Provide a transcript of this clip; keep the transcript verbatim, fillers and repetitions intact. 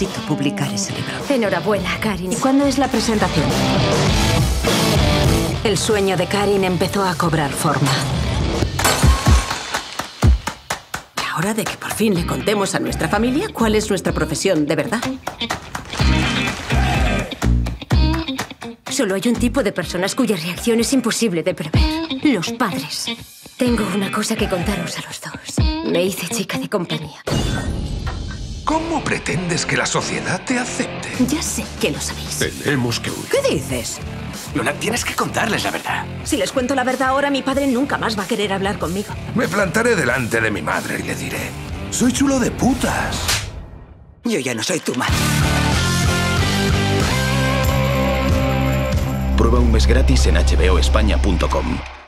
necesito publicar ese libro. Enhorabuena, Karin. ¿Y cuándo es la presentación? El sueño de Karin empezó a cobrar forma. ¿Y ahora de que por fin le contemos a nuestra familia cuál es nuestra profesión de verdad? Solo hay un tipo de personas cuya reacción es imposible de prever. Los padres. Tengo una cosa que contaros a los dos. Me hice chica de compañía. ¿Cómo pretendes que la sociedad te acepte? Ya sé que lo sabéis. Tenemos que huir. ¿Qué dices? Lola, tienes que contarles la verdad. Si les cuento la verdad ahora, mi padre nunca más va a querer hablar conmigo. Me plantaré delante de mi madre y le diré: soy chulo de putas. Yo ya no soy tu madre. Prueba un mes gratis en H B O España punto com.